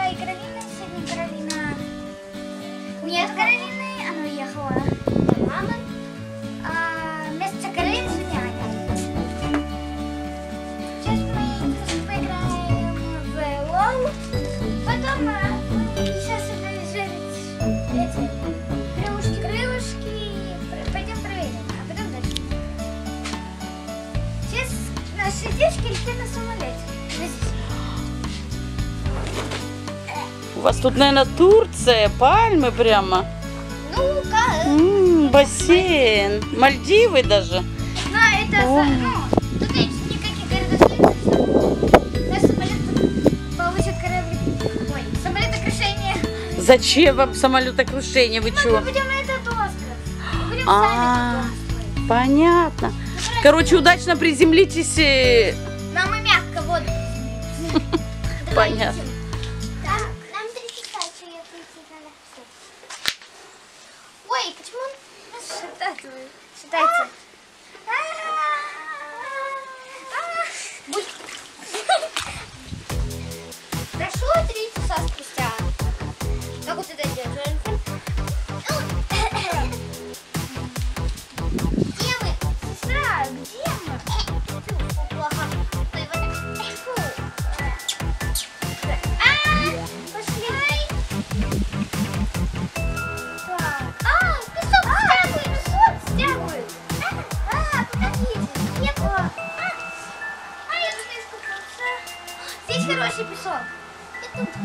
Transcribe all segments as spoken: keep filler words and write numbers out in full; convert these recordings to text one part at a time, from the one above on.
и Каролина. Сегодня Каролина... Нет Каролины, она уехала. Мама. А вместо Каролины сегодня Аня. Сейчас мы поиграем в лол. Потом мы сейчас это эти крылышки, крылышки. Пойдем проверим, а потом дальше. Сейчас наши девочки летят на самолете. У вас тут, наверное, Турция, пальмы прямо. Ну, как? М-м, бассейн, Мальдивы даже. Да, это, О. ну, тут нет никаких городов, что наш самолет получит корабль. Ой, самолетокрушение. Зачем вам самолетокрушение? Вы Мы чего? будем на этот остров. Будем А, сами тут остров. понятно. Короче, удачно приземлитесь. и- Нам и мягко воду. Понятно. Так, нам три часа, что я надо. Ой, почему он шатается? Шатается. Прошло три часа спустя. Как вот это делать? Где мы? Сестра, где мы? Фу, плохо. Ой, вот так. Фу. А, пошли. Так. А, песок стягивает, песок стягивает. А, подождите. Нет. А, я тут искупался. Здесь хороший песок. И тут.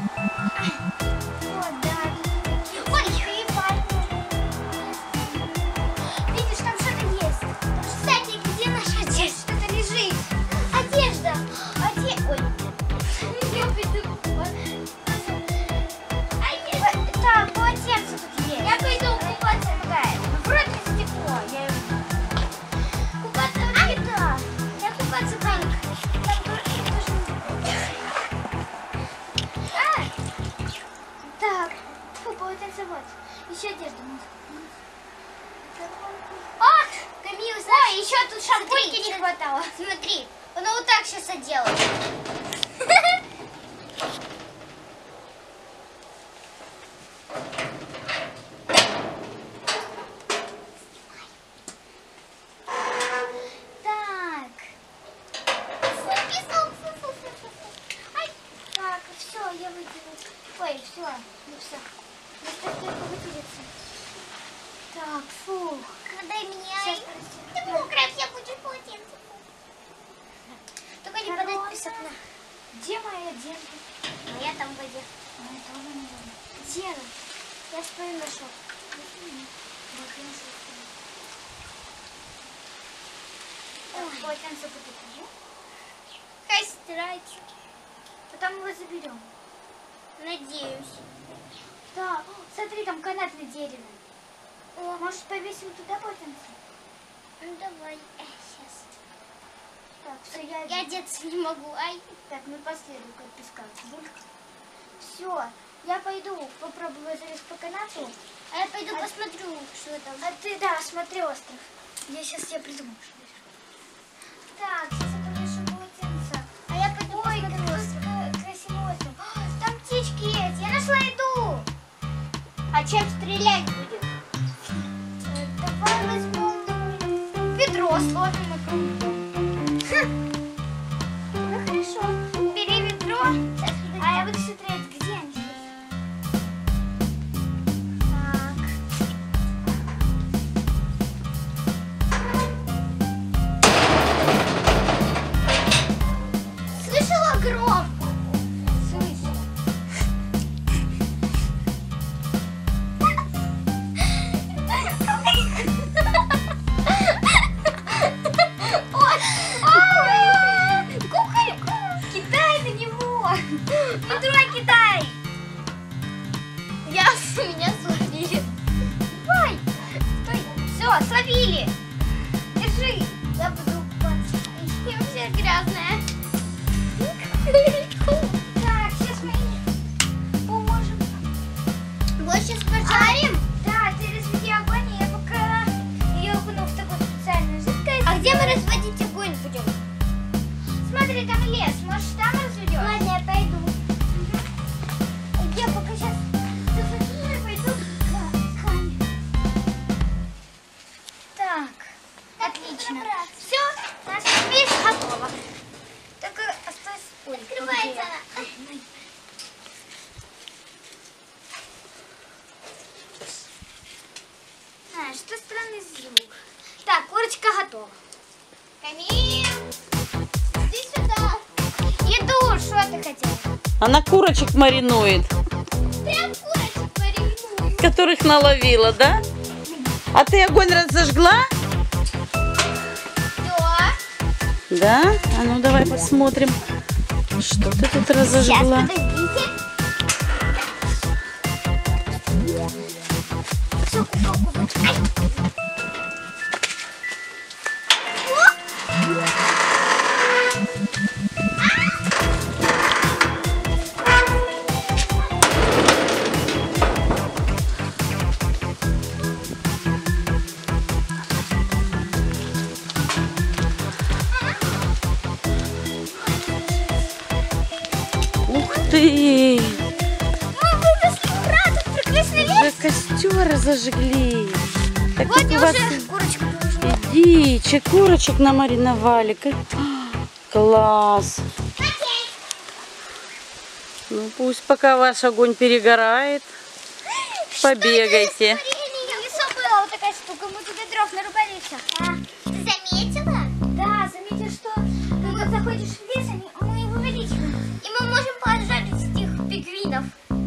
Вот, да. Ой, и пальмы. Видишь, там что-то есть. Кстати, где наша одежда? Что-то лежит. Одежда. Оде... Ой. Я пойду. Так, полотенце тут есть. Я пойду купаться. Какая? Вроде стекло. Я... Купаться вообще да. Я купаться там. Там тоже... А! Так. Фу, полотенце вот. Еще одежда. Ах, Камила, знаешь, ой, еще тут шампуньки не хватало. Смотри, она вот так сейчас одела. Так. Фу, песок, фу, фу, фу, фу, фу. Ай. Так, все, я вытерла. Ой, все, ну все. Осталось только вытереться. Так, фу. Дай меня. Ты мокрая, я хочу полотенце. Только не подать песок на. Где моя одежда? Моя там в воде. Моя тоже не воде. Где она? Я свою нашел. Ой, полотенце будет уже. Хай стирается. Потом мы его заберем. Надеюсь. Да, о, смотри, там канат на дереве. О, может, повесим туда полотенце? Ну, давай. Э, сейчас. Так, все, я... Я одеться не могу. Ай. Так, мы последуем от песка. Все, я пойду попробую залезть по канату. А я пойду а... посмотрю, что там. А ты, да, смотри остров. Я сейчас тебе придумаю. Так, сейчас я повешу полотенце. А я пойду ой, посмотрю остров. Красивый остров. О, там птички есть. Я нашла еду. А чем стрелять будем? Давай возьмем ведро, сложим и пробуем. Ну хорошо. Бери ведро. А я буду смотреть, где они сейчас. Так. Слышала гром? Слышала. Кидай на него! Ведро кидай! Я, меня словили. Ой! Стой! Все, словили! Держи! Я буду купаться. Я вся грязная. Так, сейчас мы поможем. Вот сейчас пожарим? Да, ты разведи огонь, и я пока ее окуну в такую специальную жидкость. А где мы разводить огонь будем? Смотри, там лес. Может, там разведем? Ладно, я пойду. Угу. А, что странный звук. Так, курочка готова. Камиль, иди сюда. Иду, что ты хотела? Она курочек маринует, Прям курочек маринует. которых наловила, да? А ты огонь разожгла? Да. Да? А ну давай посмотрим, что ты тут разожгла. Сейчас, подождите. Всё, куколку вот. Ай. Ух ты! Мы вывезли ура, тут прекрасный лес. Уже костер разожгли. Так Вот тут я у вас... уже курочку положила. Иди, че курочек намариновали. Как- Класс. Ну пусть пока ваш огонь перегорает, побегайте. В лесу была вот такая штука, мы туда дров нарубали и все. Ты заметила? Да, заметила, что когда заходишь в лес, они, мы его увеличиваем. И мы можем поджарить этих пингвинов.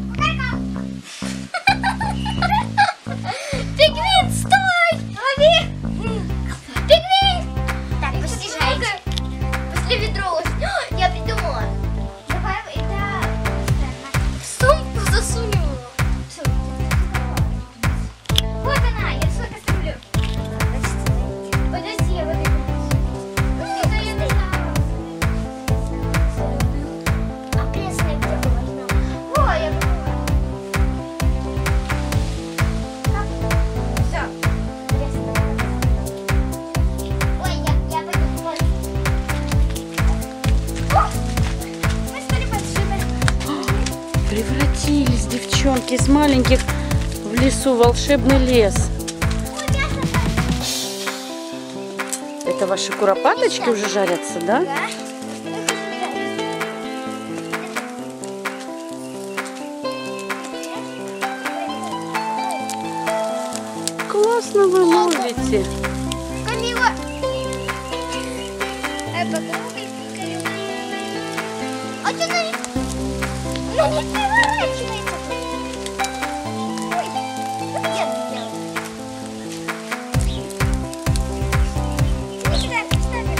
Пингвин, стой! Лови! Пингвин! Так, постижайте. После ведро. Я придумала. Давай это в сумку засунем его. Вот она, я все кастрюлю. Подожди, я вот это. Это я не знаю. А пресная где была? О, я поняла. Все. Ой, я, я пойду. О, мы стали большими. Превратились девчонки из маленьких в лесу, волшебный лес. Ой, мясо. Это ваши куропаточки уже жарятся, да? Да. Классно вы ловите. Камила. Эй, покушай, Камила. А что она не... Она не переворачивается. Ой, ну где ты делала? Не сюда, вставь.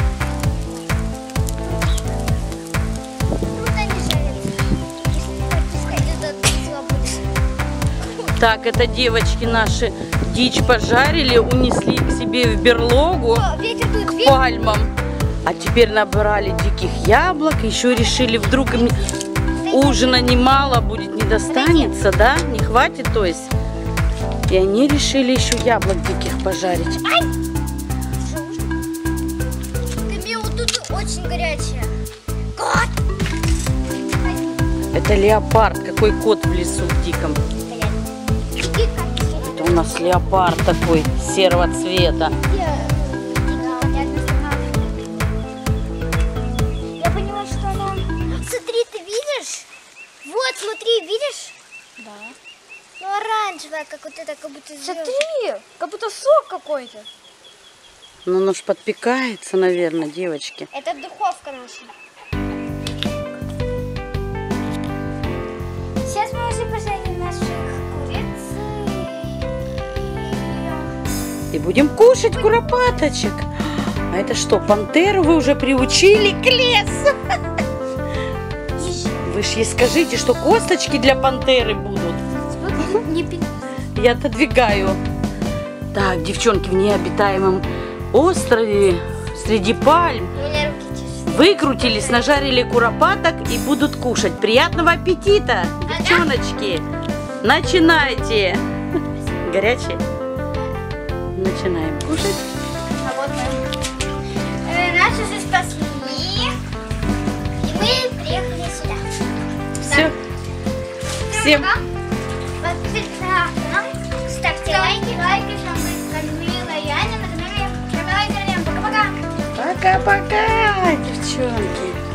Круто они жарятся. Если так пускай идет от свободы. Так, это девочки наши дичь пожарили, унесли к себе в берлогу, О, ветер тут, к видишь? пальмам. А теперь набрали диких яблок, еще решили, вдруг им ужина немало будет, не достанется, да? Не хватит, то есть. И они решили еще яблок диких пожарить. Ай! Камила, тут очень горячая. Кот! Это леопард, какой кот в лесу в диком. Это у нас леопард такой, серого цвета. Я поняла, что она... Смотри, ты видишь? Вот, смотри, видишь? Да. Ну, оранжевая, как вот это, как будто звезда. Смотри, как будто сок какой-то. Ну, оно ж подпекается, наверное, девочки. Это духовка наша. Сейчас мы уже пожарим наших куриц. И будем кушать куропаточек. А это что, пантеру вы уже приучили к лесу? Вы ж ей скажите, что косточки для пантеры будут. Не пи... Я отодвигаю. Так, девчонки, в необитаемом острове среди пальм У меня руки чешутся. выкрутились, нажарили куропаток и будут кушать. Приятного аппетита, девчоночки! Начинайте! Горячие? Начинаем кушать. А вот мы. Э, нас уже спасли. И мы приехали сюда. Все. Всем Подписывайтесь на канал, ставьте лайки. Лайки, с вами Камила и Аня. Нажимаем. Пока-пока, девчонки. пока-пока, девчонки.